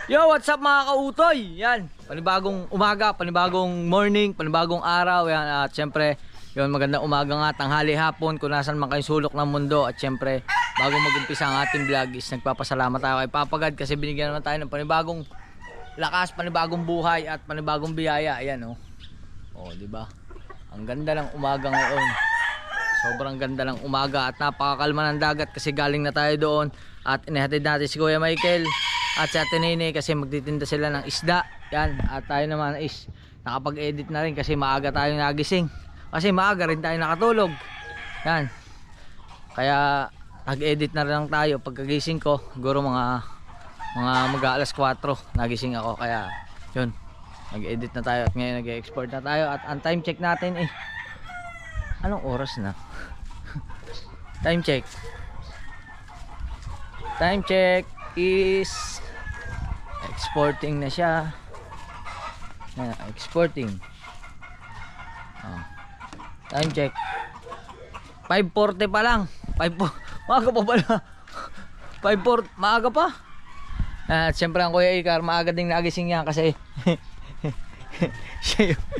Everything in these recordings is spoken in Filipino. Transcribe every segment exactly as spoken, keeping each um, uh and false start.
Yo, what's up mga kautoy? Yan, panibagong umaga, panibagong morning, panibagong araw. Yan, at syempre, yun, magandang umaga nga, tanghali, hapon, kung nasan man kayong sulok ng mundo. At syempre, bago mag-umpisa ang ating vlog is nagpapasalamat tayo kay Papa God kasi binigyan naman tayo ng panibagong lakas, panibagong buhay at panibagong biyaya. Ayan, oh. Oh, di ba? Ang ganda ng umaga ngayon. Sobrang ganda ng umaga at napakakalma ng dagat kasi galing na tayo doon at inihatid natin si Kuya Michael at si Ate Nene kasi magtitinda sila ng isda. Yan, at tayo naman is nakapag-edit na rin kasi maaga tayong nagising kasi maaga rin tayo nakatulog. Yan, kaya nag-edit na rin lang tayo. Pagkagising ko siguro mga mga mag-aalas kwatro nagising ako, kaya yun, nag-edit na tayo at ngayon nag-export na tayo. At ang time check natin eh, anong oras na? Time check. Time check is exporting na siya. Yan, exporting. Oh. Time check. five forty pa lang. five maaga pa pala. five forty, maaga pa. At siyempre ang Kuya Ikar, maaga ding nagising yan kasi siya yung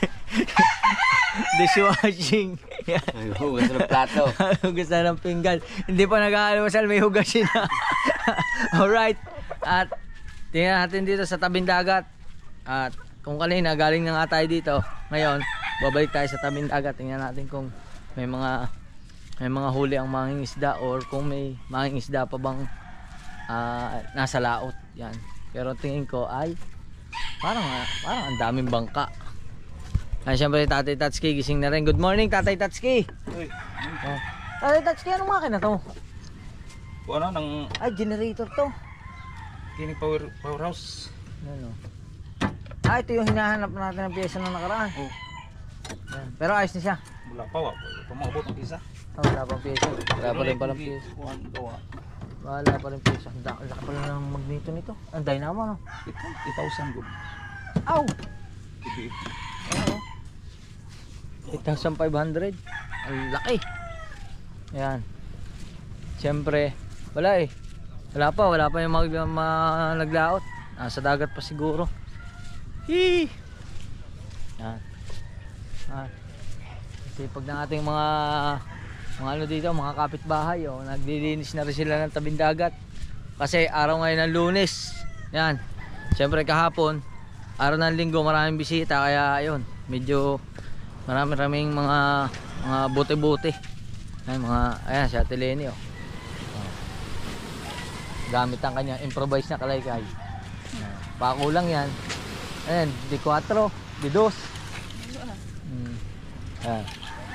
dishwashing. Ay, hugas ng plato. Hugas na ng pinggan. Hindi pa nag-aalmusal, may hugasin na. Alright. At tingnan natin dito sa tabing dagat. At kung kanina galing na nga tayo dito, ngayon babalik tayo sa tabing dagat. Tingnan natin kung may mga may mga huli ang mangingisda or kung may mangingisda pa bang uh, nasa laot. Yan. Pero tingin ko ay parang parang ang daming bangka. Ay, siyempre Tatay Tatsuki gising na rin. Good morning Tatay Tatsuki. Uy, Oh. Tatay Tatsuki, anong makina to? ano ng Ay, generator to. kining power powerhouse. Ano? Ah, ito yung hinahanap natin ng pyesa nung nakaraan. Oh, Yan. Pero ayos na siya. wala pa wa. Pamaabot ng isa. Oh, wala pang pyesa. Wala pa rin palang pyesa. Kuhan gawa. Wala pa rin pyesa. Ang laki laki pala ng magneto nito. Ang dynamo, no? eight thousand good. Aw! Ipi. Oo. eight thousand five hundred. Ang laki. Ayan. Siyempre, wala eh. Wala pa, wala pa yung mag, ma, naglaot. Nasa dagat pa siguro. Hii! Yan. Ah. Kasi pag ng ating mga mga ano dito, mga kapitbahay, oh, naglilinis na rin sila ng tabing dagat. Kasi araw ngayon ng Lunes. Yan. Siyempre kahapon, araw ng Linggo, maraming bisita, kaya ayun, medyo marami-raming mga mga bote-bote. Ay, mga ayan si Ate Leni, oh. Oh. Gamit ang kanya improvise na kalaykay. Ayan. Pako lang yan. Ayan, di kwatro, di dos. Hmm. Ayan.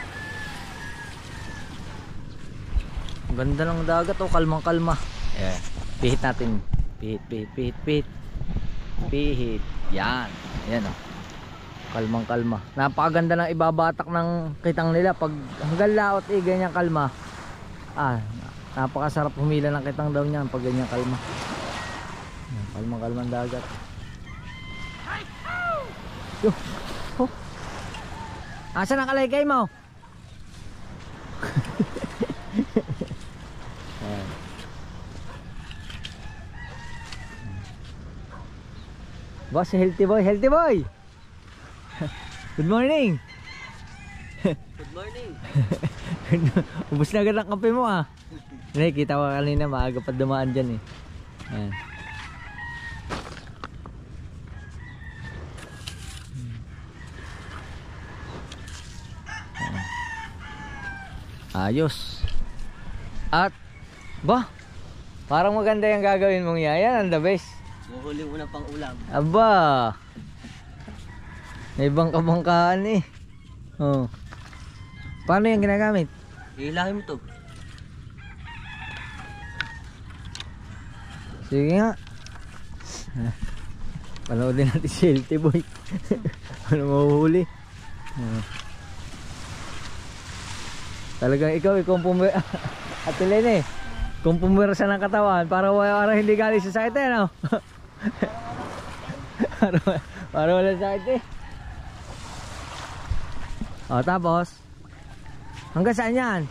Ang ganda ng dagat, oh, kalmang-kalma. Ayan. Pihit natin. Pihit, pihit, pihit, pihit. Pihit. Yan. Ayan, oh. Kalmang kalma. Napakaganda ng ibabatak ng kitang nila pag hanggang laot eh ganyan kalma. Ah, napakasarap humila ng kitang daw niyan pag ganyan kalma. Kalmang kalmang dagat. Yo. Oh. Asa na kalaykay mo? Boss, healthy boy, healthy boy. Good morning. Good morning. Ubus na agad ang kape mo, ah. Nakikita ko kanina maaga pa dumaan dyan eh. Ayan. Ayan. Ayos. At ba, parang maganda yung gagawin mong yan. Yan ang the best. Muhuli mo na pang ulam. Aba, may bangka-bangkaan eh. Oh. Paano yung ginagamit? Hilahin mo to. Sige nga. Panoodin natin si Healthy Boy. Ano mahuhuli? Oh. Talagang ikaw, ikaw ang pumira. Ate Lene, kung pumira sa ng katawan para, para hindi galing sa sakit eh, no? para, para wala sakit eh. O, tapos hanggang saan yan?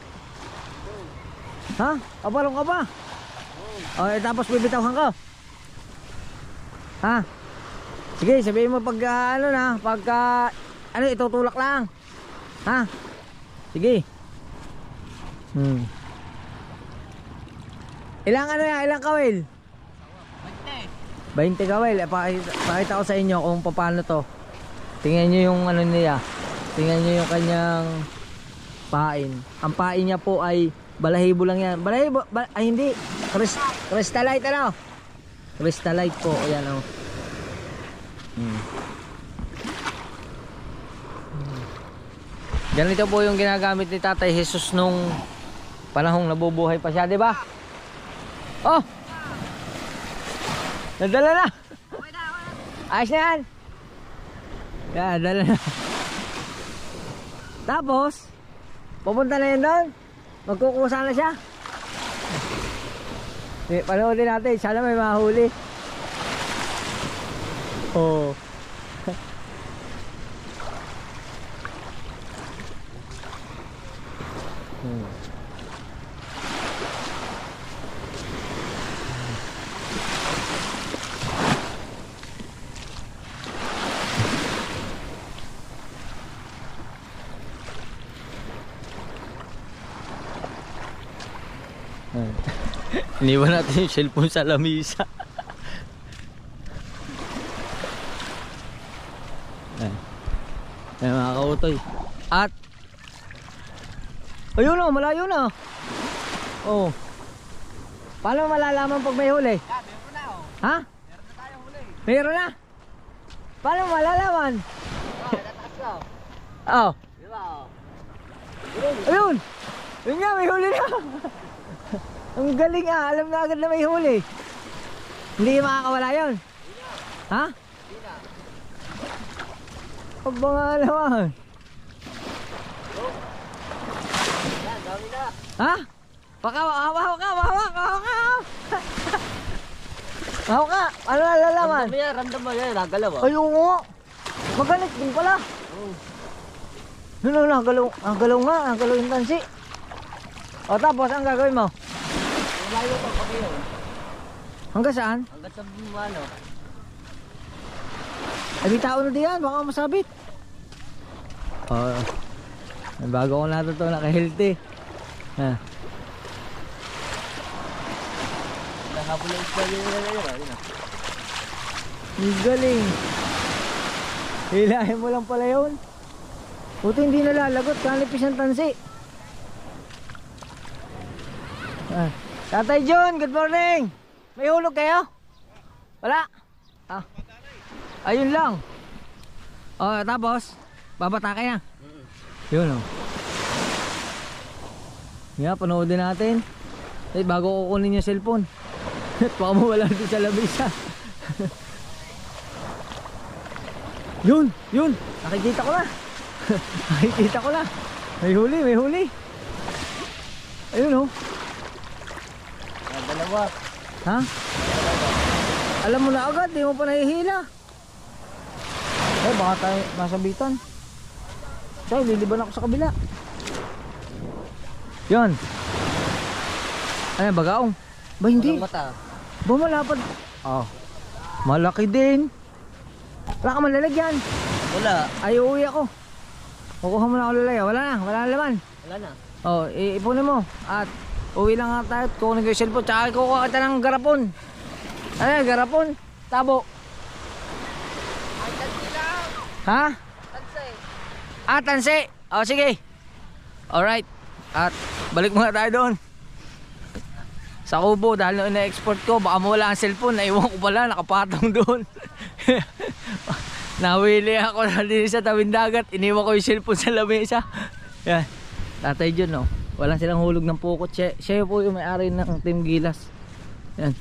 Ha? Kabalong ka pa? O, eh, tapos bibitaw ka. Ha? Sige, sabihin mo pag ah, ano na, pagka ano itutulak lang. Ha? Sige. Hmm. Ilang ano yan, ilang kawil? twenty kawil. Eh, pakita, pakita ko sa inyo kung paano to. Tingnan nyo yung ano niya. Tingnan nyo yung kanyang pain. Ang pain niya po ay balahibo lang yan. Balahibo, bal ay hindi. Crys crystallite ano? Crystallite po. Ayan o. Oh. Hmm. Ganito po yung ginagamit ni Tatay Jesus nung panahong nabubuhay pa siya, di ba? Oh! Nadala na! Ayos na yan! Yan, nadala na. Tapos, pupunta na yun doon. Magkukusa na siya. Eh, panoodin natin, sana may mahuli. Oh. Hmm. Iniwan natin yung cellphone sa lamisa. Ayan. Ayan mga kautoy. At ayun o, malayo na. Oh. Paano malalaman pag may huli? Yeah, meron na oh. Ha? Meron na tayong huli. Meron na? Paano malalaman? Ah, nataas na oh. Oh. Di ba oh? Ayun. Yun nga, may huli na. Ang galing ah, alam na agad na may huli. Hindi makakawala yun. Ha? Hindi na. Aba nga naman. Yan, dami na. Ha? Baka hawak ka, hawak ka, hawak ka. Hawak ka, ano nalalaman? Ramdam mo yan, ramdam mo yan. Nagalaw oh. Ay, oo. Magalit din pala. Oh. Ano na, nagalaw, nagalaw nga, nagalaw yung tansi. O tapos, ang gagawin mo? Malayo pa pa kayo. Hanggang saan? Hanggang sa ano. Ay, may tao na diyan, baka masabit. Oo. May bago ko natin ito, naka-healthy. Ha. Nakapon na isla yun yun yun. Ang galing. Hilahin mo lang pala yun. Buti hindi nalalagot, kanipis ang tansi. Ah. Tatay John, good morning. May hulog kayo? Wala? Ah. Ayun lang. Oh, tapos babata kaya. Yun oh. Yeah, panoodin natin. Eh, bago ko kunin yung cellphone. Baka mawala doon sa labisa. Yun, yun. Nakikita ko na. Nakikita ko na. May huli, may huli. Ayun oh. Dalawa. Ha? Alam mo na agad, di mo pa nahihila. Eh, baka tayo masabitan. Say, liliban ako sa kabila. Yan. Ano, bagaong? Ba hindi? Walang mata. Ba malapad? Oh. Malaki din. Wala ka malalagyan. Wala. Ay, uuwi ako. Kukuha mo na ako lalagyan. Wala na, wala na laman. Wala na. Oh, iipunin mo. At uwi lang nga tayo. Kukunin ko yung cellphone. Tsaka kukuha kita ng garapon. Ano yan, garapon? Tabo. Ay, tansi lang. Ha? Tansi. Ah, tansi. O, sige. Alright. At balik muna tayo doon. Sa kubo, dahil na ina-export ko, baka mawala ang cellphone. Naiwan ko pala, nakapatong doon. Nawili ako dali sa tawid dagat. Iniwan ko yung cellphone sa lamesa. Yan. Tatay John, no? Walang silang hulog ng pukot. Siya, siya po yung may-ari ng Team Gilas. Yan.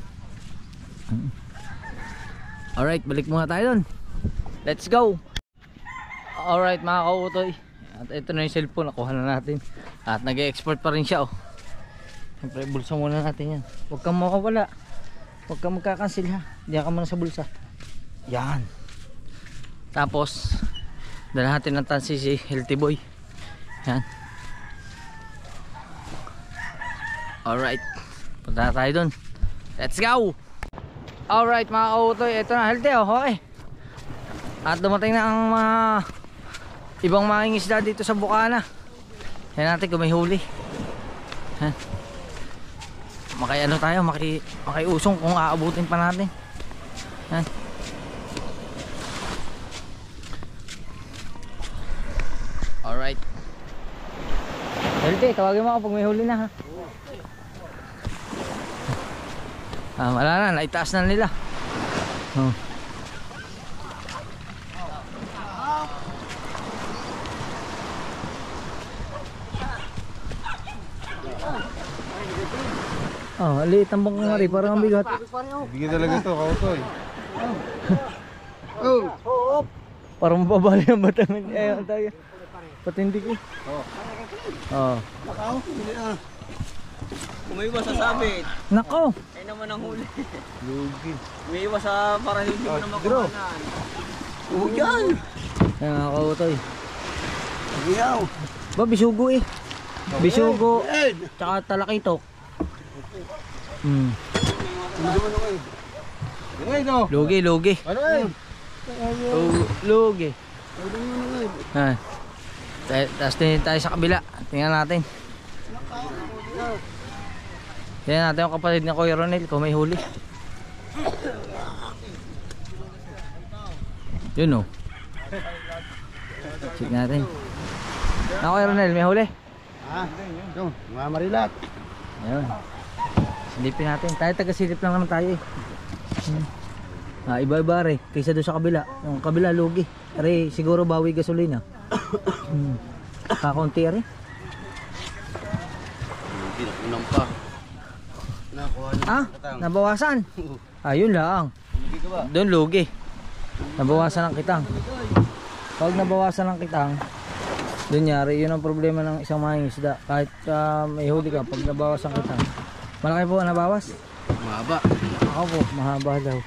Alright, balik muna tayo doon. Let's go. Alright mga kautoy. At ito na yung cellphone, nakuha na natin. At nag-export pa rin siya oh. Siyempre bulsa muna natin yan. Huwag kang makawala. Huwag kang magkakansil ha. Diyan ka muna sa bulsa. Yan. Tapos dala natin ng tansi si Healthy Boy. Yan. Alright, punta na tayo dun. Let's go. Alright mga kautoy, ito na healthy oh, okay. At dumating na ang mga ibang mga isda dito sa Bukana. Yan natin kung may huli. Yan. Maki ano tayo, maki, makiusong kung aabutin pa natin. Yan. Alright. Healthy, tawagin mo ako pag may huli na ha. Ah, wala na, naitaas na nila. Oh. Oh, liit ang bangkang ngari, parang ang bigat. Bigyan talaga to, kautoy. Oh. Parang mababali ang batamin. Eh, ang tayo. Patindig eh. Oo. Oh. Nakaw, hindi ah. Umiiwas sa sabit. Nako. Ay naman ang huli. Lugi. Umiiwas sa para hindi mo na makuhanan. Huwag yan. Yan mga kautoy. Ayaw. Ba, bisugo eh. Bisugo. Tsaka talakitok. Hmm. Ano ito? Lugi, lugi. Ano eh? Lu- Lugi. Ha. Tapos tingin tayo sa kabila. Tingnan natin. Tingnan natin yung kapatid ni Kuya Ronel kung may huli. Yun o. Check natin. Na Kuya Ronel, may huli? Ha? Ito, mga marilat. Ayun. Silipin natin. Tayo taga-silip lang naman tayo eh. Hmm. Ah, iba-iba rin. Kaysa doon sa kabila. Yung kabila, lugi. Ari, siguro bawi gasolina. Hmm. Kakunti rin. Hindi na unang pa. Nakuha na. Ah, nabawasan. Ayun lang. Hindi ka ba? Doon lugi. Nabawasan ang kitang. Pag nabawasan ang kitang, doon yari, yun ang problema ng isang mangingisda. Kahit uh, may huli ka, pag nabawasan ang kitang. Malaki po ang nabawas? Mahaba. Ako po, mahaba daw.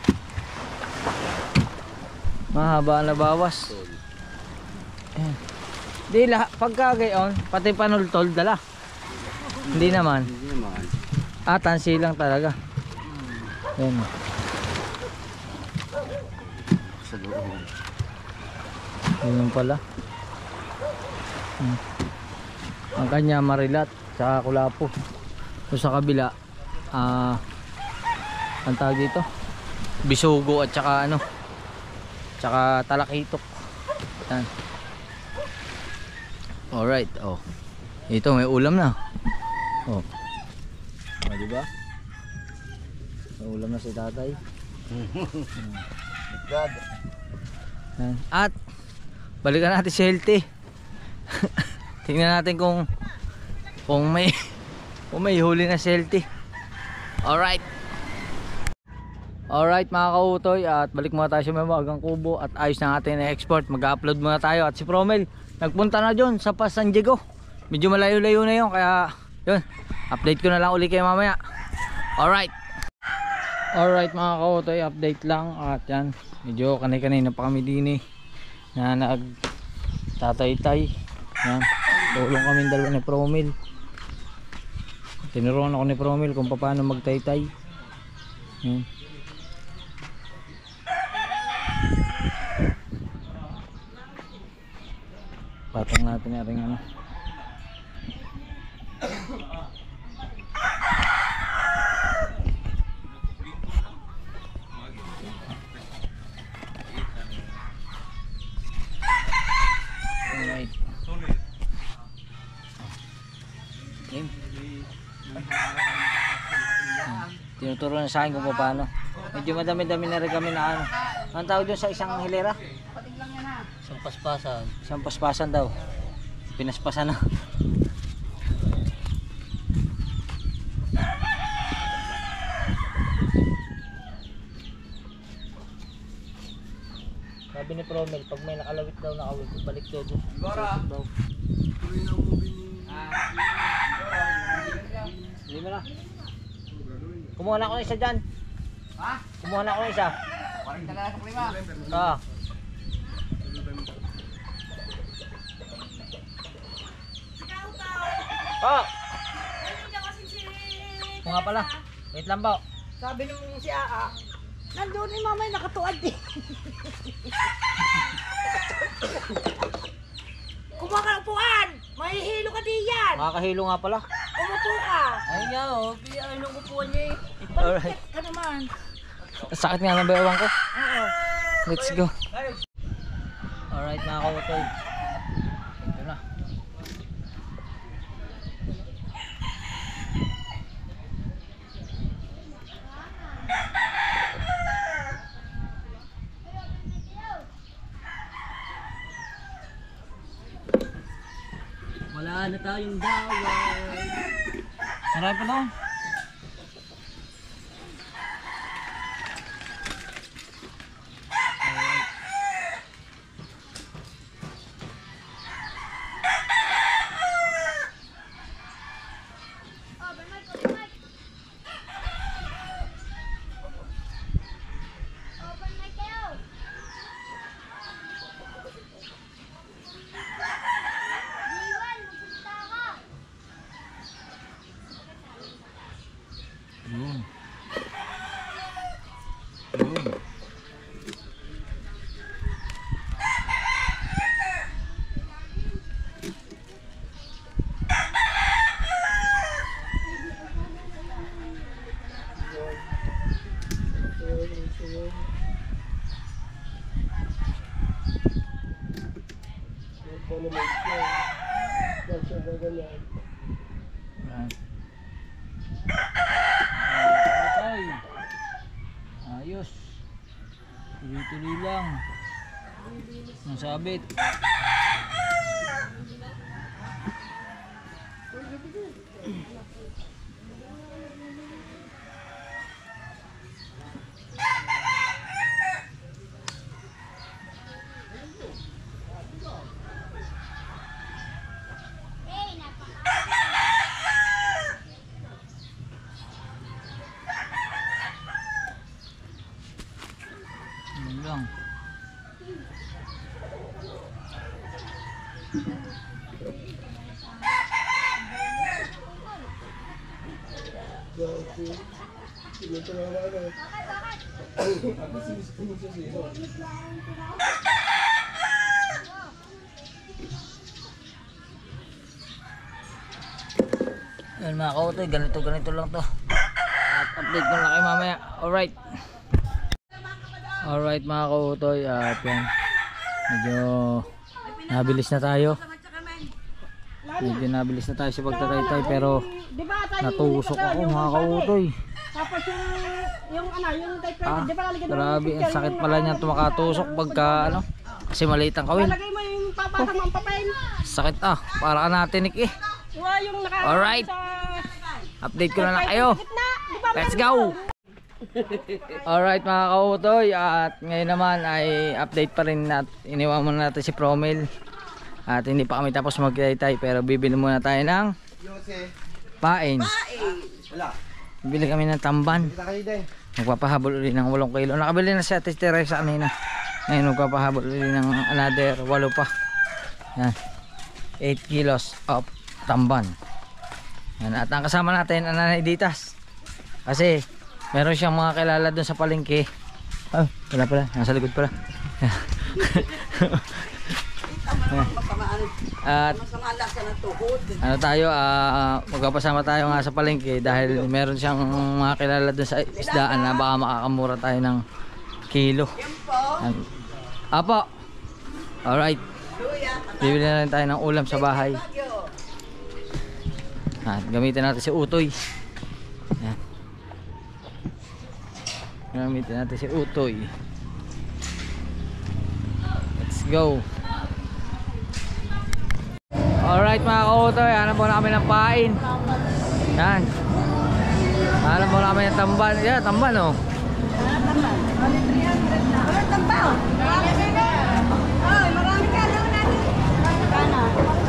Mahaba ang nabawas. Ayan. Di lahat, pagka gayon, pati panultol dala. Hindi naman. Hindi naman. Ah, tansi lang talaga. Ayan. Sa loob. Yun pala. Hmm. Ang kanya marilat, tsaka kulapo. So sa kabila, ah, ang tawag dito, bisugo at tsaka ano, tsaka talakitok. Yan. Alright, oh. Ito may ulam na. Oh. Oh, di ba? May ulam na si tatay. God. Yan. At balikan natin si Healthy. Tingnan natin kung kung may kung may huli na si Healthy. Alright. Alright mga kautoy, at balik muna tayo sa Mabagang Kubo at ayos na natin na-export. Mag-upload muna tayo at si Promel nagpunta na dyan sa Pas San Diego. Medyo malayo-layo na yun, kaya yun, update ko na lang uli kayo mamaya. Alright. Alright mga kautoy, update lang. At yan, medyo kanay-kanay na pa kami din eh, na nag-tatay-tay. Yan, tulong kami dalawa ni Promel. Tinuruan ako ni Promel kung paano magtaytay. Yan. Patong natin na rin ano. Alright. Game. Tinuturo na sa akin kung paano. Medyo madami-dami na rin kami na ano. Ang tawag doon sa isang hilera? Isang paspasan. Isang paspasan daw. Pinaspasan na. Sabi ni Promel, pag may nakalawit daw na awit, balik daw doon. Bora! Hindi mo na. Kumuha na ako ng isa dyan. Ha? Kumuha na ako ng isa. Parang talaga sa klima. Ah. Oh! Kung nga pala. Wait lang ba? Sabi nung si Aa, Nandun ni mamay nakatuad eh. Kumuha ka ng upuan. Mahihilo ka di yan. Makakahilo nga pala. Umupo ka. Ay nga oh, pinay nung upuan niya eh. Alright. Ka naman. Sakit nga ng bewang ko. Oo. Let's go. Alright mga kautoy. Ito na. Wala na tayong daway. Marami pa daw. Yun. Yun. Yan. Ay, ayos. Tuloy-tuloy lang. Nasabit. Yun lang. Yan mga kautoy, ganito ganito lang to. At update ko na kayo mamaya. Alright. Alright mga kautoy, at yan. Medyo nabilis na tayo. Medyo nabilis na tayo sa pagtataytay, pero natusok ako mga kautoy. Tapos yung yung ano, yung type Ah, di ba lalagyan mo grabe, yung ang picture, sakit yung pala ano, niyan tumakatusok pagka ano, kasi maliit ang kawil. Lalagay mo yung papatang ang papel. Sakit ah, para ka natinik eh. Diba yung naka Alright. sa Update ko na lang kayo. gitna. Di ba Let's meron go! Alright mga kautoy, at ngayon naman ay update pa rin nat iniwan muna natin si Promel. At hindi pa kami tapos magtaytay, pero bibili muna tayo ng pain. Bibili kami ng tamban. Magpapahabol ulit ng walong kilo. Nakabili na si Ate Teresa kanina. Ngayon magpapahabol ulit ng another walo pa. Yan, eight kilos of tamban. Yan. At ang kasama natin ang Nanay Ditas, kasi meron siyang mga kilala dun sa palengke. Oh, wala pala, nasa likod pala. At ano tayo, uh, magpapasama tayo nga sa palengke dahil meron siyang mga kilala dun sa isdaan na baka makakamura tayo ng kilo. Yan. Apo. Alright. Bibili na rin tayo ng ulam sa bahay. At gamitin natin si Utoy. Yan. Gamitin natin si Utoy. Let's go. Alright mga kautoy, hanap muna kami ng pain. Yan. Hanap muna kami ng tamban. Yan, tamban oh. Walang tambaw. Ay, marami ka lang natin. Kana.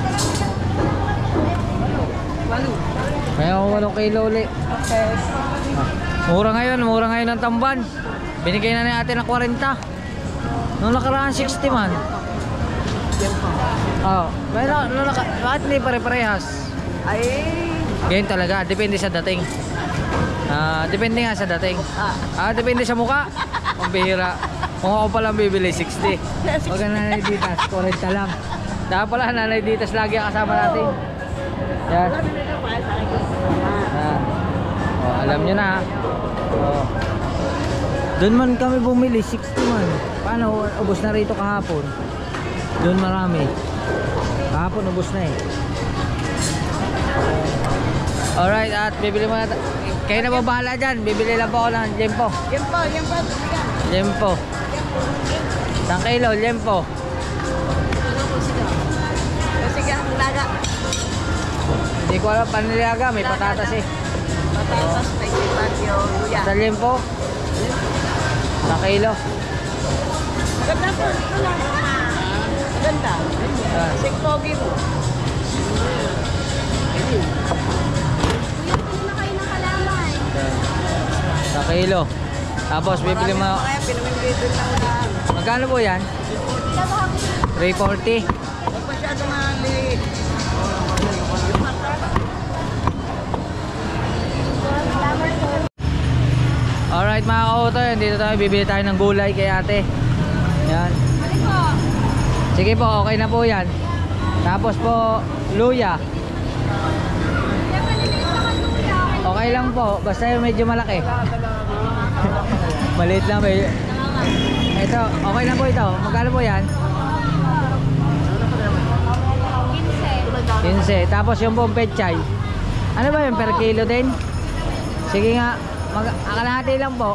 Kaya ko walong kilo ulit. Okay. Mura ngayon, mura ngayon ng tamban. Binigay na ni ate ng forty. Nung nakaraan sixty man. Oh, pero nung naka, bakit hindi pare-parehas? Ay. Ganyan talaga, depende sa dating. Ah, depende nga sa dating. Ah, depende sa mukha. Ang bihira. Kung ako palang bibili, sixty. Huwag ka Nanay Ditas, forty lang. Dahil pala Nanay Ditas lagi ang kasama natin. Yan. Ah. Oh, alam nyo na ha. Oh. Doon man kami bumili, sixty man. Paano? Ubos na rito kahapon. Doon marami. Kahapon ubos na eh. Alright, at bibili mo na. Kayo na ba bahala dyan? Bibili lang po ako ng Jempo. Jempo, Jempo. Jempo. Isang kilo, Jempo. Sige, laga. Hindi ko alam, paniliaga, may patatas eh. Patatas, may sipag yung luya. Sa Jempo. Isang kilo. Ganda po, ito lang. Ganda. Ah. Sikpogi mo. Isang kilo. Tapos bibili mo. Kaya pinamimilito lang lang. Magkano po yan? three forty. Huwag masyado mali. Alright mga ka-auto, dito tayo, bibili tayo ng gulay kay ate. Yan. Sige po, okay na po yan. Tapos po, luya. Okay lang po, basta yung medyo malaki. Maliit lang. May... Ito, okay na po ito. Magkano po yan? fifteen. Tapos yung pong pechay. Ano ba yun, per kilo din? Sige nga, mag akalahati lang po.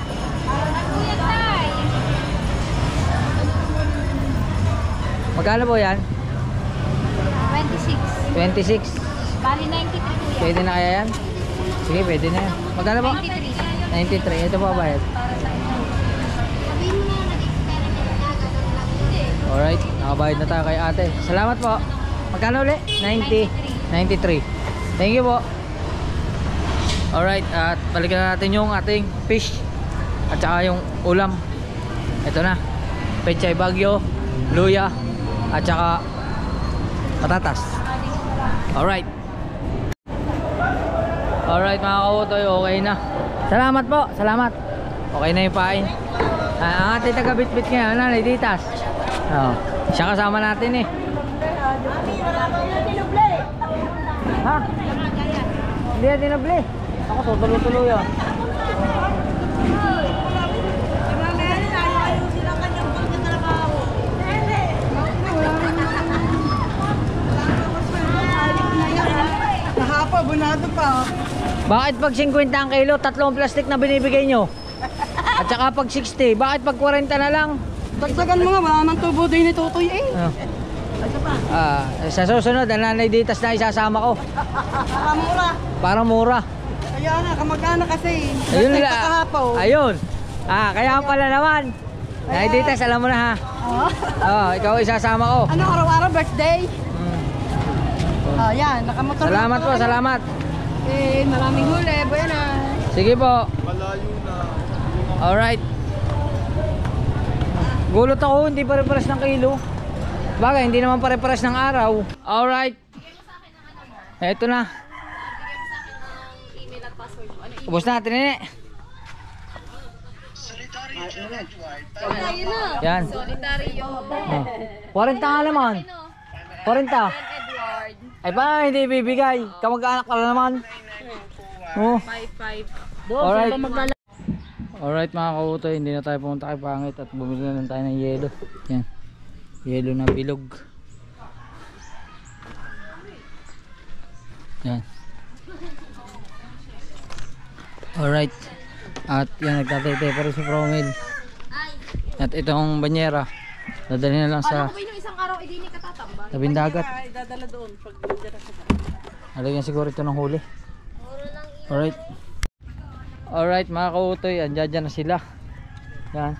Magkano po yan? twenty-six. twenty-six. Bali ninety-three kuya. Pwede na kaya yan? Sige, pwede na yan. Magkano po? ninety-three. ninety-three. Ito po bayad. Sabihin mo na nag-experiment. Alright, nakabayad na tayo kay ate. Salamat po. Magkano ulit? ninety. ninety-three. Thank you po. Alright, at balikan na natin yung ating fish at saka yung ulam. Ito na, pechay bagyo, luya at saka patatas. Alright. Alright mga kautoy, okay na. Salamat po, salamat. Okay na yung pain. Ah, ang ating taga-bit-bit ngayon, Nanay Ditas. Oh, siya kasama natin eh. Ha? Hindi yan tinabli. Ako tutuloy-tuloy yan. Nahapa, bunado pa. Bakit pag fifty ang kilo, tatlong plastic na binibigay nyo? At saka pag sixty, bakit pag forty na lang? Dagdagan mo nga, wala nang tubo din ni Tutoy eh. Oh. Ah, sa susunod, ang Nanay Ditas na isasama ko. Para mura. Para mura. Kaya na, kamag-anak kasi. Ayun Basta la. kahapaw. Ayun. Ah, kaya pala naman. Nanay Ditas, alam mo na ha. Oh. Oh, ikaw isasama ko. Ano, araw-araw birthday? Mm. Oh, yan, nakamotor. Salamat po, salamat. Eh, maraming huli, buena. Sige po. Alright. Gulot ako, hindi pare-pares ng kilo. Bagay, hindi naman pare-pares ng araw. Alright. Eto na. Ubus natin eh. Yan. Oh. forty nga naman. forty. Ay pa, hindi bibigay. Kamag-anak ka na naman. Oh. five five. Alright. Alright mga kautoy, hindi na tayo pumunta kay Pangit at bumili na lang tayo ng yelo. Yan. Yelo na bilog. Yan. Alright. At yan, nagtatay-tay pa rin si Promel. At itong banyera, dadali na lang sa Ano ko ba yung isang araw hindi ni katatambang? tabing dagat. Ay, dadala doon pag dira sa Alagyan siguro ito ng huli. Alright. Alright mga kautoy, andyan dyan na sila. Yan.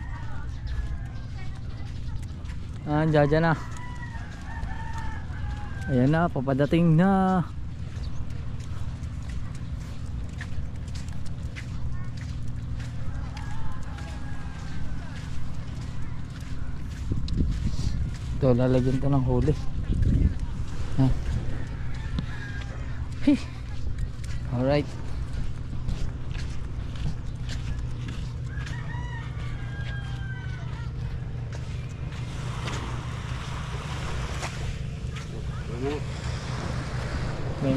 Andyan dyan na. Ayan na, papadating na. Ito, lalagyan ito ng huli. Yan. Alright. May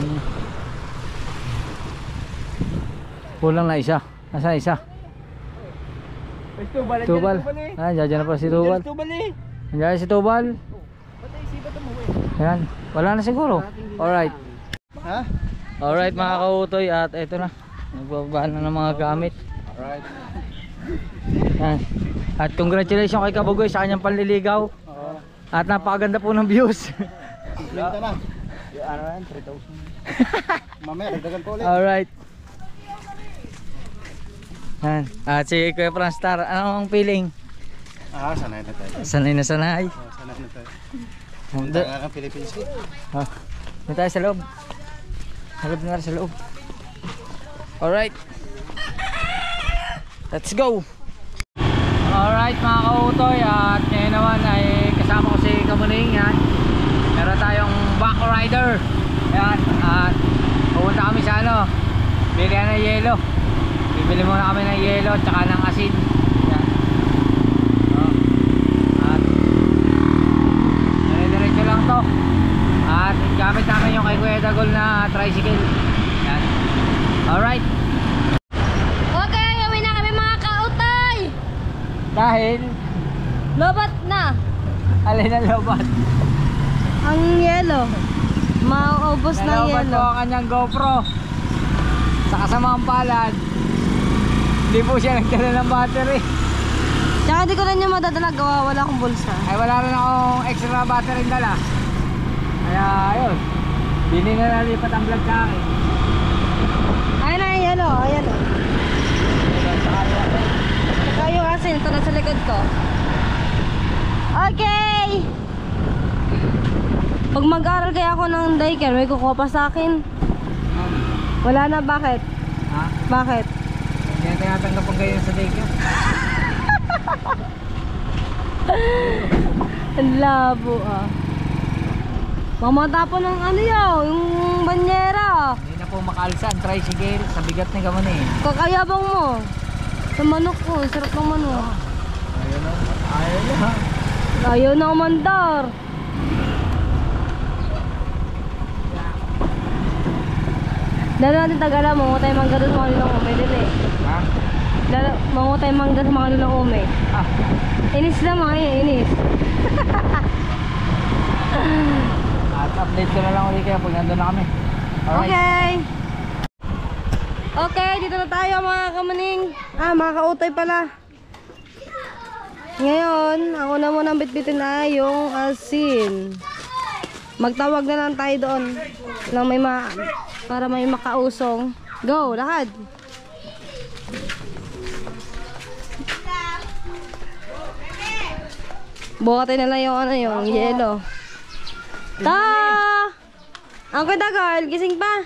kulang na isa. Nasaan isa? Tubal, Tubal. Ah, dyan na pa si Tubal. Tubal eh. Diyan si Tubal. Yan. Wala na siguro. Alright. Ha? Alright mga kautoy, at ito na. Nagbababa na ng mga gamit. Alright. Yan. At congratulations kay Kabugoy sa kanyang panliligaw. At napakaganda po ng views. Benta na. Yung ano yan, three thousand. Mamaya, dagdagan ko ulit. Alright. Yan. At si Kuya Franstar, ano ang feeling? Ah, sanay na tayo. Sanay na sanay. Oh, sanay na tayo. Hindi. Punta nga ang Philippines eh. Ah, doon tayo sa loob. Sa loob na sa loob. Alright. Let's go. Alright mga kautoy, at ngayon naman ay kasama ko si Kamuning. Yan. Meron tayong back rider. Yan. At pupunta kami sa ano, bilihan ng yelo. Bibili muna kami ng yelo at saka ng asin. Yan. Oh. At dire-diretso lang to. At gamit namin yung kay Kuya Dagol na tricycle. Yan. Alright. Okay, uwi na kami mga kautoy. Dahil Lobat na. alin na lobat. Ang yelo. Mauubos ng Nalobat yelo. po ang kanyang GoPro. Sa kasamang palad, hindi po siya nagdala ng battery. Tsaka di ko na niya madadala, gawa wala akong bulsa. Ay wala rin akong extra battery dala. Kaya ayun, bili na nalipat ang vlog sa akin. Ayun na yung yelo, ayan o. Saka yung asin, ito na sa likod ko. Okay! Pag mag-aral kaya ako ng daycare, may kukuha pa sa akin. Wala na, bakit? Ha? Bakit? Hindi na tinatanggap ang ganyan sa daycare. Ang labo ah. Mamatapo ng ano yun, yung banyera. Hindi na po makaalsa ang tricycle sa bigat ni Kamuning. Kakayabang mo. Sa manok ko, sarap ng manok. Ayun na, ayun na. Ayaw na umandar. Dala natin tagala, mango tayo mangga doon sa mga nilang ume din eh. Ha? Dala, mango tayo mangga sa mga nilang ume. Ah, Inis lang mga yun, inis. at update ko na lang ulit kaya pag nandun na kami. Alright. Okay. Okay, dito na tayo mga kamaning. Ah, mga kautoy pala. Ngayon, ako na muna bitbitin na yung asin. Magtawag na lang tayo doon. Lang may ma para may makausong. Go, lakad. Bukatin na lang yung ano yung yelo. Ta! Ang kuya Dagol, gising pa.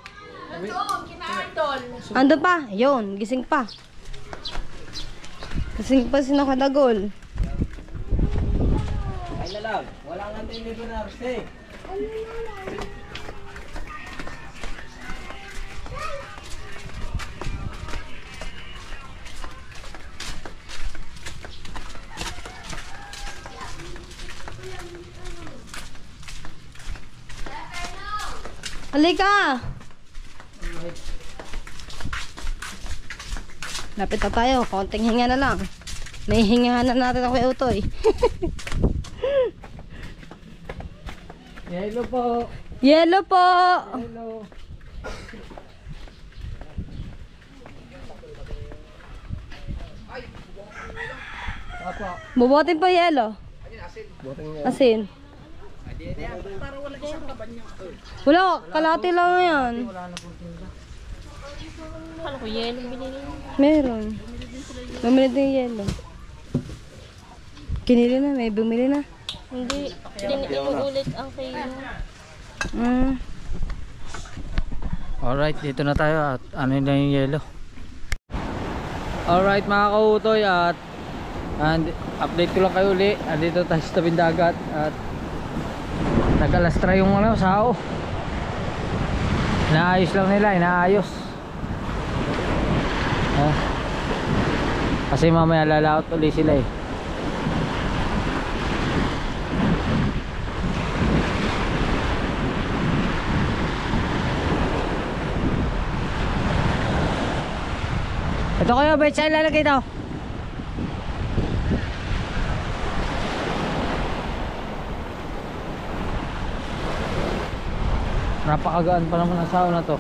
Ando pa, yun, gising pa. Gising pa si Kuya Dagol. Ay lalag, wala nga tayo dito na Arse. Halika! Lapit na tayo, konting hinga na lang. May hingahan na natin ako kay Utoy. Hello po. Yelo po! Hello. Bubutin pa yelo. Asin. Wala, kalati lang yan. Ano ko yelo binili? Meron. Bumili din yung yelo. Kinili na, may bumili na. Hindi. Ulit ang kayo. Mm. Alright, dito na tayo at ano na yung yelo. Alright mga kautoy, at and update ko lang kayo uli. Andito tayo sa tabing dagat at nag-alastra yung ano, sao. Inaayos lang nila, inaayos. Ah. Kasi mamaya lalaot uli sila eh. Ito kayo, bet saan lalagay ito? Napakagaan pa naman ang sauna to.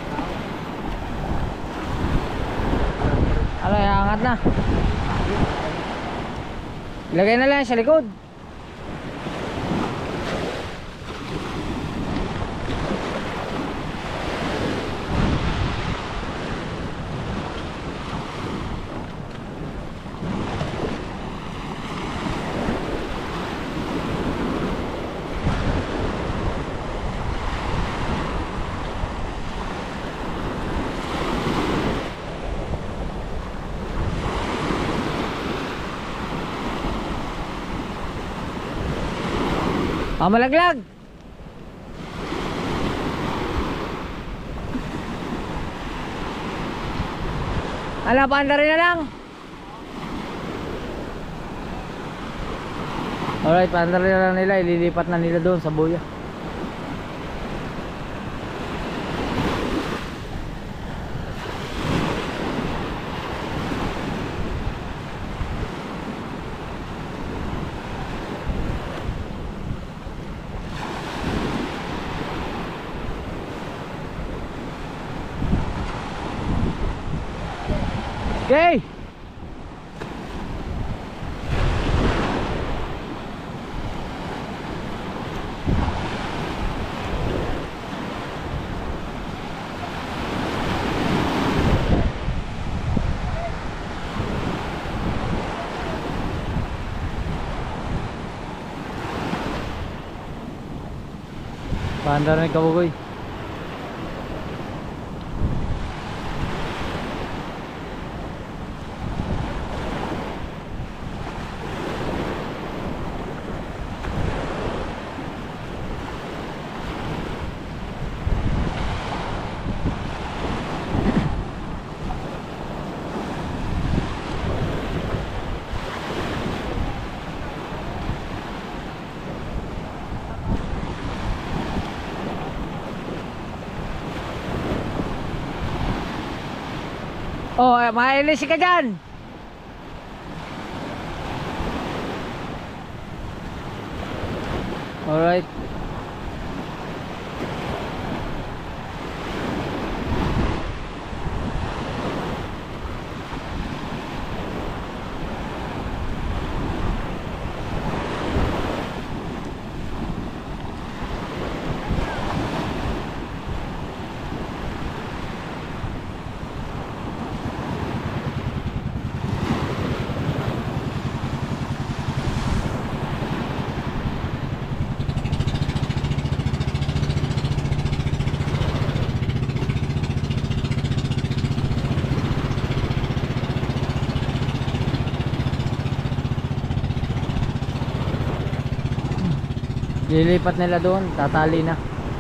Alay, angat na. Ilagay na lang sa likod. Ah, malaglag. Ala, paanda rin na lang. Alright, paanda rin na lang nila. Ililipat na nila doon sa buya. Okay. Paanda rin kabugoy. Oh, eh, mailis ka dyan. Alright. Lilipat nila doon, tatali na.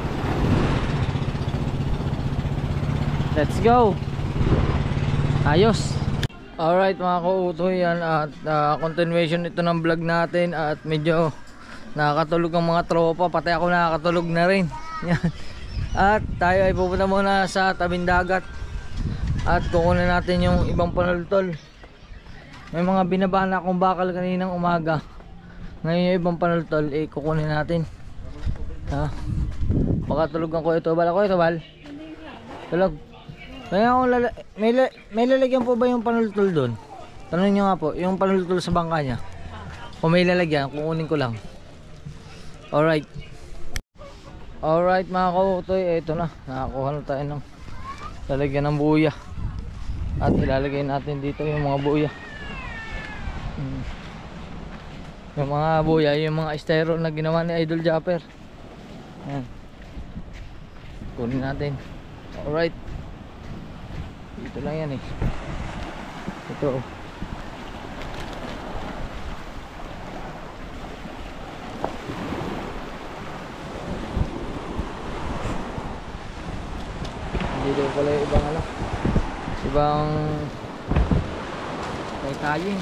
Let's go. Ayos. Alright mga kautoy, yan at uh, continuation ito ng vlog natin at medyo nakakatulog ang mga tropa, pati ako nakakatulog na rin. Yan. At tayo ay pupunta muna sa tabing dagat at kukunin natin yung ibang panultol. May mga binabahan na akong bakal kaninang umaga. Ngayon yung ibang panultol, eh kukunin natin. Ha? Baka tulugan ko ito. Bala ko ito, bal? Tulog. Kaya ako lala may, la may lalagyan po ba yung panultol doon? Tanong nyo nga po, yung panultol sa bangka niya. Kung may lalagyan, kukunin ko lang. Alright. Alright mga kautoy, ito na. Nakakuha na tayo ng lalagyan ng buya. At ilalagay natin dito yung mga buya. Hmm. Yung mga buya, yung mga styro na ginawa ni Idol Japper. Ayan. Kunin natin. Alright. Dito lang yan eh. Ito oh. Dito pala yung ibang ano. Ibang may kaling.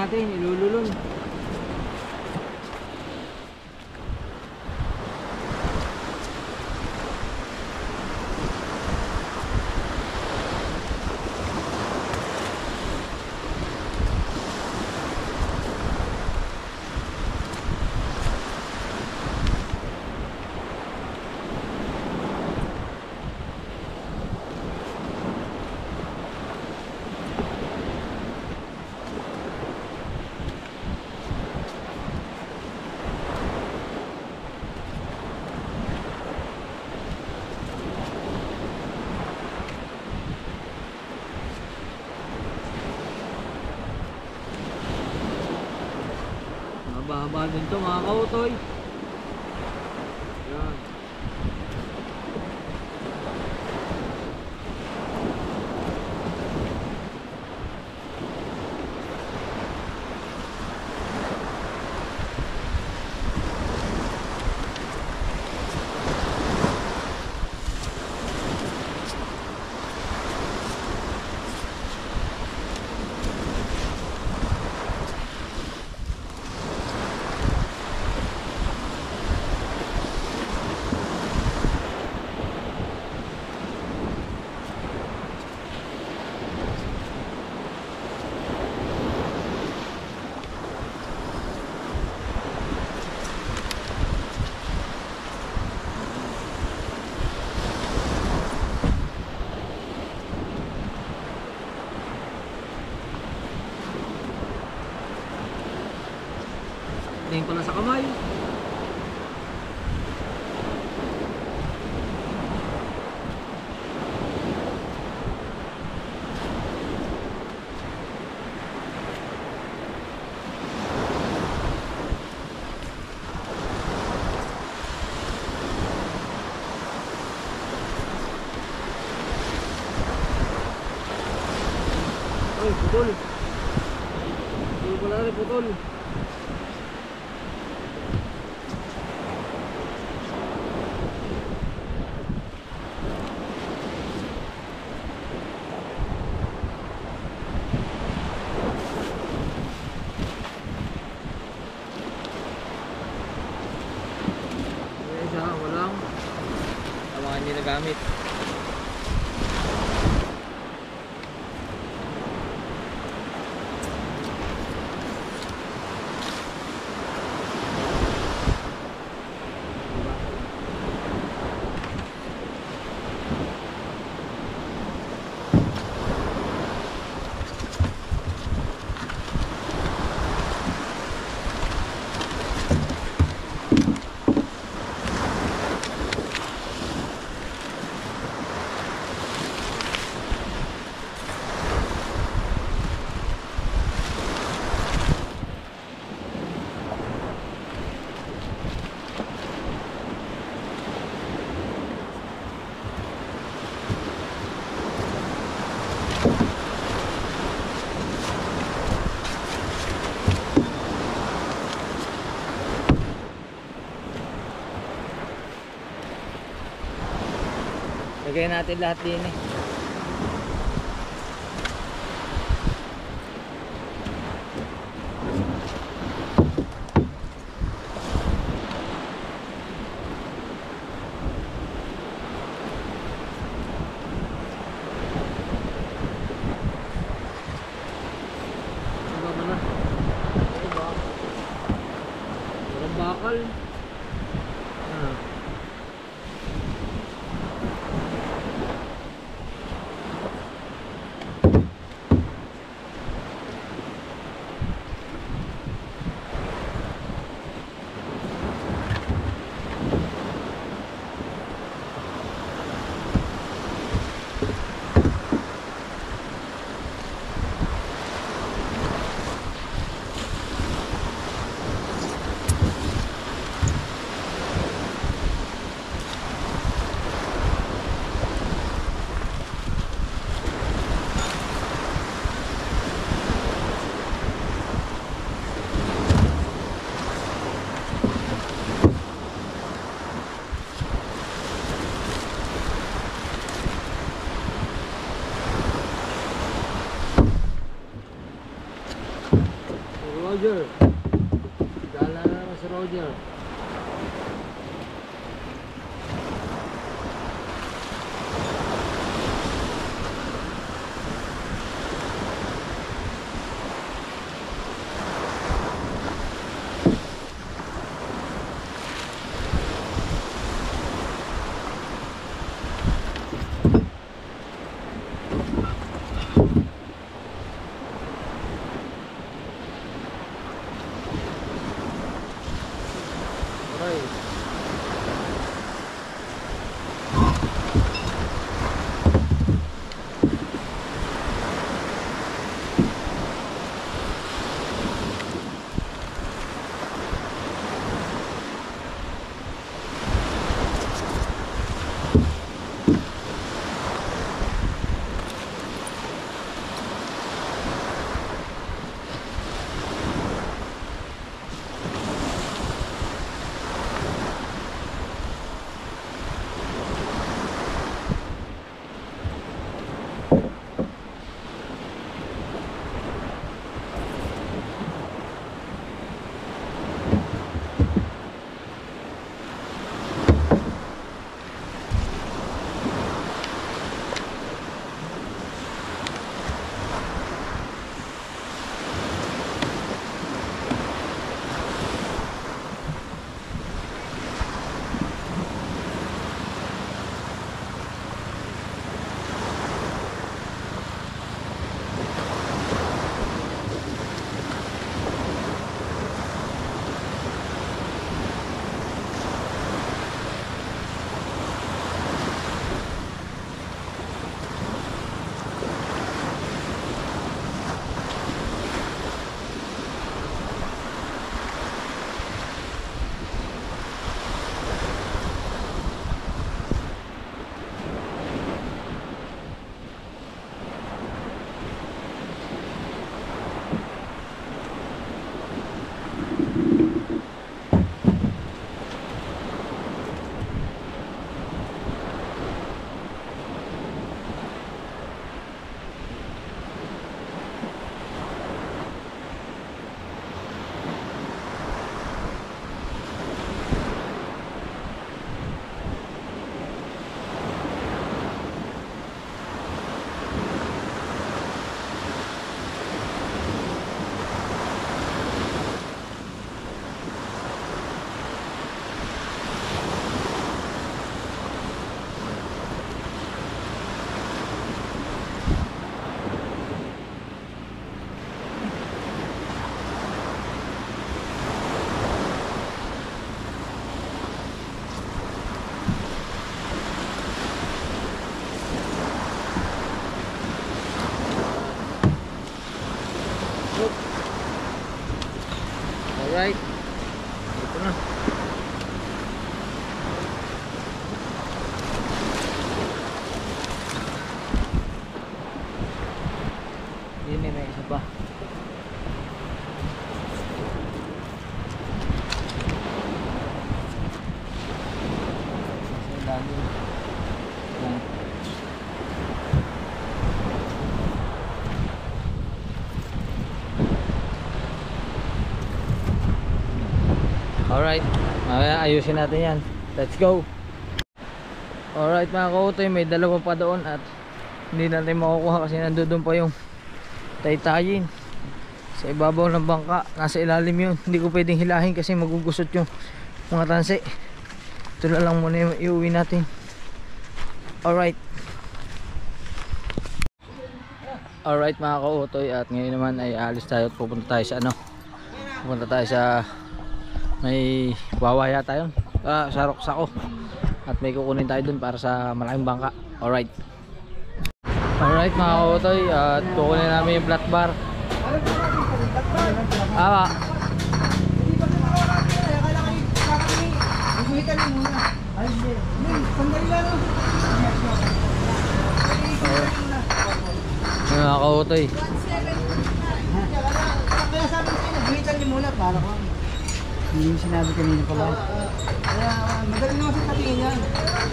natin, ilululun. Mahaba din to mga kautoy. Yan. Tingin ko na sa kamay. Ay, putol. Putol pala rin, putol. Walang ang mga hindi nagamit. Lagay natin lahat din eh. Ano ba na? Ano ba? Walang bakal. Ah. Roger. Gala na naman si Roger. Alright. Ito na. Yun may isa pa. Kasi dami. Yan. Alright, mamaya ayusin natin yan. Let's go. Alright mga kautoy, may dalawa pa doon at hindi natin makukuha kasi nandoon pa yung taytayin sa ibabaw ng bangka. Nasa ilalim yun, hindi ko pwedeng hilahin kasi magugusot yung mga tansi. Ito na lang muna yung iuwi natin. Alright. Alright mga kautoy, at ngayon naman ay alis tayo at pupunta tayo sa ano, pupunta tayo sa may wawa yata yun, ah, sa Roksako, at may kukunin tayo dun para sa malaking bangka. Alright. Alright mga kautoy, at kukunin namin yung flat bar. Ah, mga kautoy, Kaya sabi ko sa'yo, naghihitan niyo muna para ko. Hindi yung sinabi kanina pala. Kaya madali naman sa tatingin yan.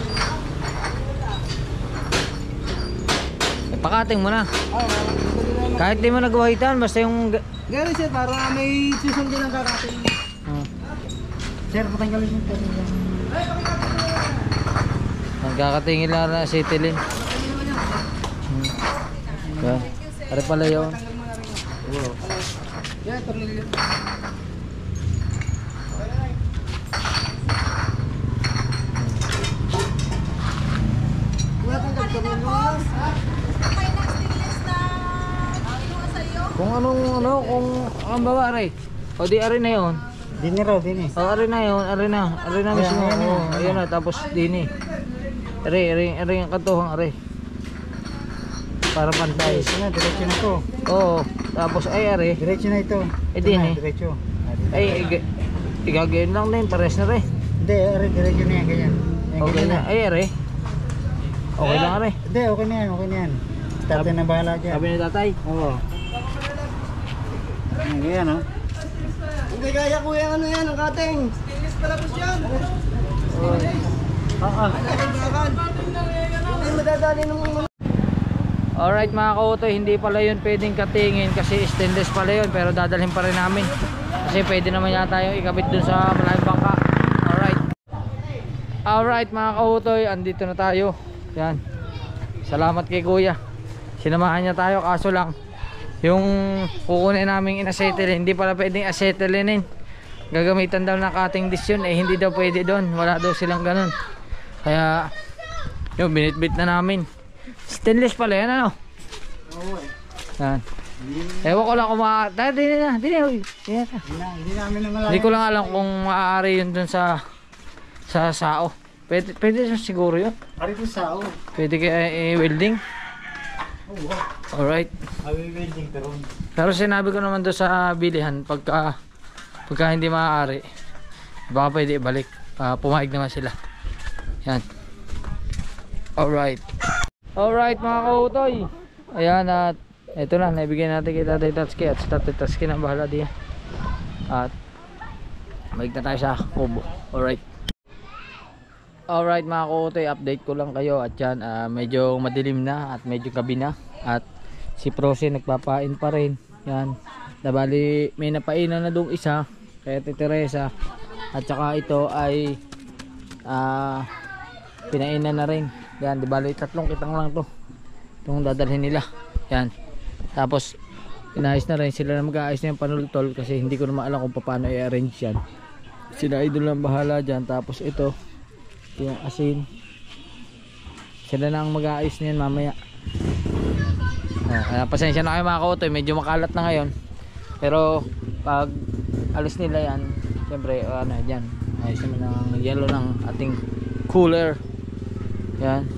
ipakating mo na. Ah, madali naman Kahit di mo nagwahitan, basta yung... Gano'n sir, para may susundin ang kakating. Hmm. Sir, patanggalin yung pera. Nagkakatingin lang na acetylene. Hmm. Yan. Ari pala yun. Yan, tornilyo. Wala kang tornilyo. Kung anong ano, kung ang bawa ari. O di ari na yun. Dini raw, dini. O ari na yun, ari na. Ari na mismo. O, ayun na, tapos dini. Ari, ari, ari ang katuhang ari. Para pantay. Diretso na, diretso na to. Oo, tapos ay ari. Diretso na ito. Eh, Ito din na, eh. Diretso. Ay, iga- igagayin lang din, pares na rin. Hindi, ari, diretso na yan, ganyan. Yan, Okay ganyan na. Ay, ari. Okay lang ari. Hindi, okay na yan, okay na yan. Tatay na bahala dyan. Sabi ni tatay. Oo. Yan, ganyan, oh. Hindi kaya kuya, ano yan, ang kating. Stainless pala po siyan. Ah, ah. Hindi madadali ng mga... Alright mga kautoy, hindi pala yun pwedeng katingin kasi stainless pala yun, pero dadalhin pa rin namin. Kasi pwede naman yata yung ikabit dun sa malaking bangka. Alright. Alright mga kautoy, andito na tayo. Yan. Salamat kay kuya. Sinamahan niya tayo, kaso lang yung kukunin namin in acetylene, hindi pala pwedeng acetylene. Gagamitan daw ng cutting disc yun, eh hindi daw pwede doon, wala daw silang ganun. Kaya yun, binitbit na namin. Stainless pala yan, ano? Oo eh. Yan. Ewan ko lang kung maa... Dahil din na, din na, uy. Din na. Hindi na- Hindi namin na malayo. Hindi ko lang alam kung maaari yun dun sa sa sao. Pwede, pwede siguro yun. Ari po sao. Pwede kaya i-welding. Oo. Alright. Awi welding karon. Pero sinabi ko naman doon sa bilihan, pagka pagka hindi maaari, baka pwede ibalik. Uh, pumayag naman sila. Yan. Alright. Alright mga kautoy. Ayan, at ito na, naibigay natin kay Tatay Tatsuki at si Tatay Tatsuki na bahala diyan. At balik na tayo sa kubo. Alright. Alright mga kautoy, update ko lang kayo. At yan, uh, medyo madilim na at medyo gabi na. At si Prosi nagpapain pa rin. Yan. Nabali may napainan na doong isa kaya Tita Teresa. At saka ito ay uh, pinainan na rin. Yan, di bali tatlong kitang lang to. Itong dadalhin nila. Yan. Tapos inayos na rin sila na mag-aayos na yung panultol kasi hindi ko na maalam kung paano i-arrange yan. Sila idol lang bahala dyan. Tapos ito, ito yung asin. Sila na ang mag-aayos na yan mamaya. Uh, pasensya na kayo mga kautoy, medyo makalat na ngayon. Pero pag alis nila yan, siyempre ano dyan, ayos naman ng yellow ng ating cooler. Yan.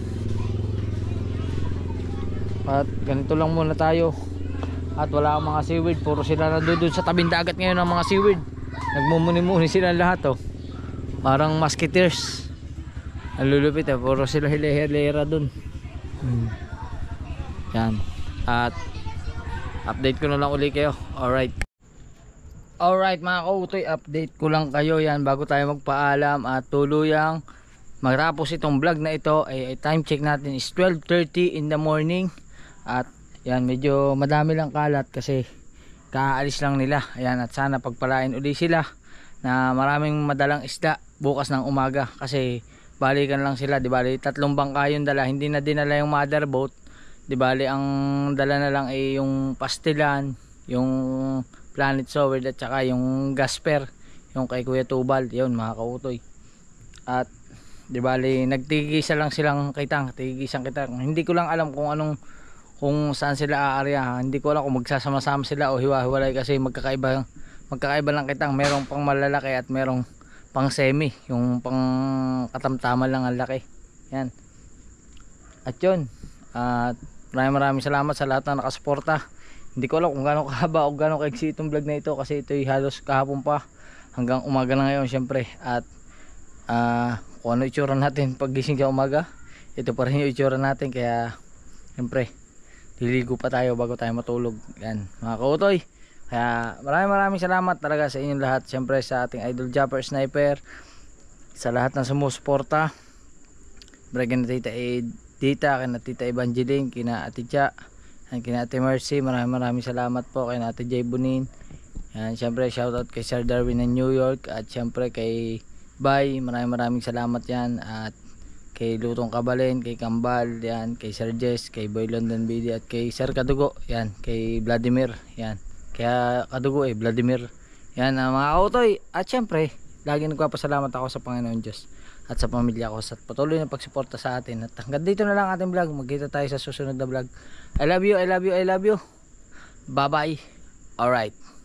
At ganito lang muna tayo. At wala ang mga seaweed, puro sila nandun sa tabing dagat ngayon ang mga seaweed. Nagmumuni-muni sila lahat oh. Parang musketeers. Ang lulupit eh, puro sila hilera dun. Hmm. Yan. At update ko na lang uli kayo. Alright. Alright mga kautoy, update ko lang kayo yan bago tayo magpaalam at tuluyang matapos itong vlog na ito ay, ay time check natin is twelve thirty in the morning. At yan, medyo madami lang kalat kasi kaalis lang nila. Ayan, at sana pagpalain uli sila na maraming madalang isda bukas ng umaga kasi balikan lang sila. Di bali tatlong bangka yung dala, hindi na dinala yung mother boat. Di bali ang dala na lang ay yung pastilan, yung planet sword at saka yung gasper, yung kay Kuya Tubal. Yun mga kautoy. At di bali nagtigisa lang silang kitang, tigisang kitang. Hindi ko lang alam kung anong, kung saan sila aarya. Hindi ko alam kung magsasama-sama sila o hiwa-hiwalay kasi magkakaiba magkakaiba lang kitang. Merong pang malalaki at merong pang semi, yung pang katamtaman lang ang laki. Yan. At yun, at maraming maraming salamat sa lahat na nakasuporta. Hindi ko alam kung gaano kahaba o gaano kaigsi itong vlog na ito kasi ito'y halos kahapon pa hanggang umaga na ngayon syempre. At uh, kung ano itsura natin pag gising sa umaga, ito pa rin yung itsura natin. Kaya syempre liligo pa tayo bago tayo matulog. Yan mga kautoy. Kaya maraming maraming salamat talaga sa inyong lahat. Syempre sa ating idol Japper Sniper, sa lahat ng sumusuporta. Braga na Tita Ed Dita, kina Tita Evangeline, kina Ate Cha, Yan, kay Ate Mercy, maraming maraming salamat po. Kay Ate Jay Bunin. Yan, syempre shoutout kay Sir Darwin ng New York. At syempre kay Bay, maraming maraming salamat yan. At kay Lutong Kabalen, kay Kambal, yan, kay Sir Jess, kay Boy London Bidi, at kay Sir Kadugo, yan, kay Vladimir, yan. Kaya Kadugo eh, Vladimir. Yan, uh, mga kautoy. At syempre, lagi nagpapasalamat ako sa Panginoon Diyos at sa pamilya ko sa patuloy na pagsuporta sa atin. At hanggang dito na lang ating vlog. Magkita tayo sa susunod na vlog. I love you, I love you, I love you. Bye bye. Alright.